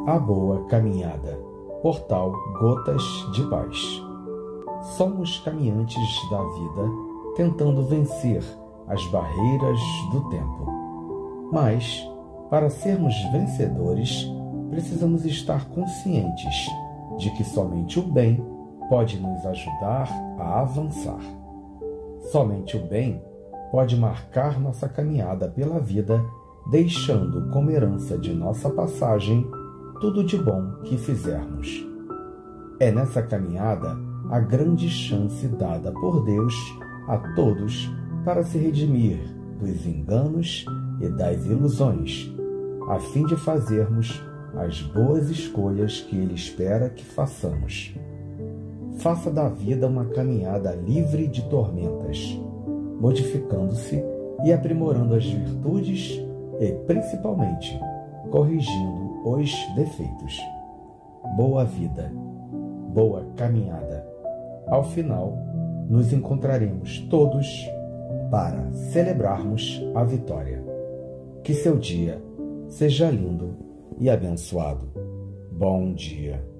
A Boa Caminhada. Portal Gotas de Paz. Somos caminhantes da vida tentando vencer as barreiras do tempo. Mas, para sermos vencedores, precisamos estar conscientes de que somente o bem pode nos ajudar a avançar. Somente o bem pode marcar nossa caminhada pela vida, deixando como herança de nossa passagem tudo de bom que fizermos. É nessa caminhada a grande chance dada por Deus a todos para se redimir dos enganos e das ilusões, a fim de fazermos as boas escolhas que Ele espera que façamos. Faça da vida uma caminhada livre de tormentas, modificando-se e aprimorando as virtudes e, principalmente, corrigindo os defeitos. Boa vida, boa caminhada. Ao final, nos encontraremos todos para celebrarmos a vitória. Que seu dia seja lindo e abençoado. Bom dia.